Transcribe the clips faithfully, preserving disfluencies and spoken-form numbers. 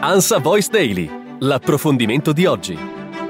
ANSA Voice Daily, l'approfondimento di oggi.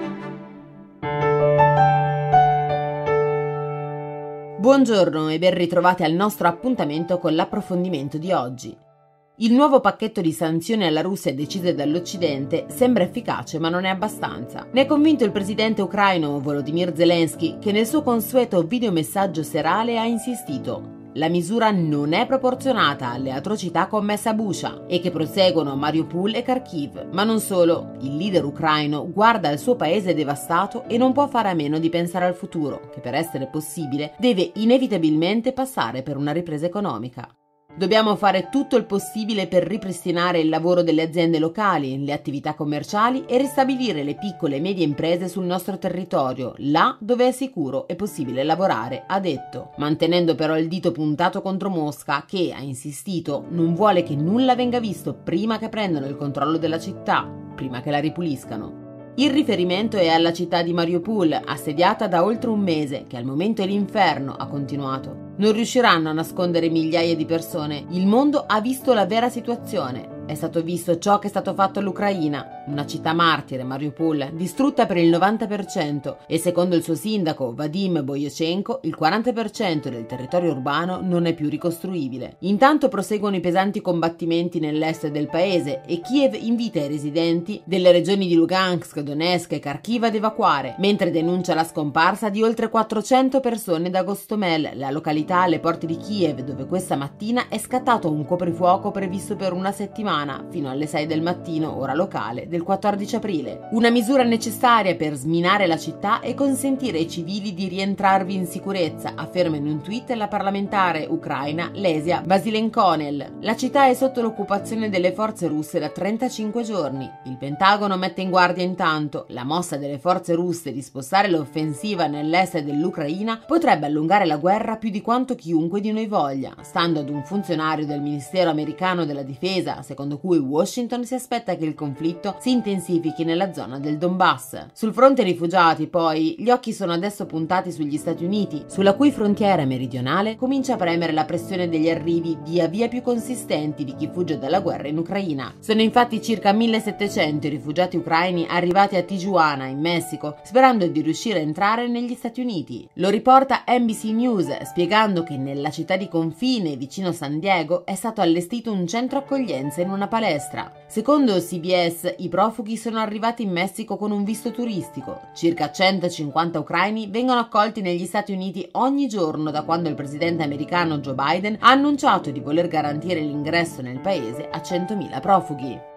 Buongiorno e ben ritrovati al nostro appuntamento con l'approfondimento di oggi. Il nuovo pacchetto di sanzioni alla Russia decise dall'Occidente sembra efficace, ma non è abbastanza. Ne è convinto il presidente ucraino Volodymyr Zelensky, che nel suo consueto videomessaggio serale ha insistito: la misura non è proporzionata alle atrocità commesse a Bucha e che proseguono a Mariupol e Kharkiv. Ma non solo, il leader ucraino guarda al suo paese devastato e non può fare a meno di pensare al futuro, che per essere possibile deve inevitabilmente passare per una ripresa economica. Dobbiamo fare tutto il possibile per ripristinare il lavoro delle aziende locali, le attività commerciali e ristabilire le piccole e medie imprese sul nostro territorio, là dove è sicuro e possibile lavorare, ha detto, mantenendo però il dito puntato contro Mosca che, ha insistito, non vuole che nulla venga visto prima che prendano il controllo della città, prima che la ripuliscano. Il riferimento è alla città di Mariupol, assediata da oltre un mese, che al momento è l'inferno, ha continuato. Non riusciranno a nascondere migliaia di persone. Il mondo ha visto la vera situazione. È stato visto ciò che è stato fatto all'Ucraina, una città martire, Mariupol, distrutta per il novanta per cento e secondo il suo sindaco Vadim Boychenko il quaranta per cento del territorio urbano non è più ricostruibile. Intanto proseguono i pesanti combattimenti nell'est del paese e Kiev invita i residenti delle regioni di Lugansk, Donetsk e Kharkiv ad evacuare, mentre denuncia la scomparsa di oltre quattrocento persone da Gostomel, la località alle porte di Kiev, dove questa mattina è scattato un coprifuoco previsto per una settimana fino alle sei del mattino, ora locale, del quattordici aprile. Una misura necessaria per sminare la città e consentire ai civili di rientrarvi in sicurezza, afferma in un tweet la parlamentare ucraina Lesia Vasilenkonel. La città è sotto l'occupazione delle forze russe da trentacinque giorni. Il Pentagono mette in guardia intanto: la mossa delle forze russe di spostare l'offensiva nell'est dell'Ucraina potrebbe allungare la guerra più di quanto chiunque di noi voglia, stando ad un funzionario del Ministero americano della Difesa, secondo cui Washington si aspetta che il conflitto si intensifichi nella zona del Donbass. Sul fronte rifugiati, poi, gli occhi sono adesso puntati sugli Stati Uniti, sulla cui frontiera meridionale comincia a premere la pressione degli arrivi via via più consistenti di chi fugge dalla guerra in Ucraina. Sono infatti circa millesettecento i rifugiati ucraini arrivati a Tijuana, in Messico, sperando di riuscire a entrare negli Stati Uniti. Lo riporta N B C News, spiegando che nella città di confine vicino San Diego è stato allestito un centro accoglienza in una palestra. Secondo C B S, i profughi sono arrivati in Messico con un visto turistico. Circa centocinquanta ucraini vengono accolti negli Stati Uniti ogni giorno da quando il presidente americano Joe Biden ha annunciato di voler garantire l'ingresso nel paese a centomila profughi.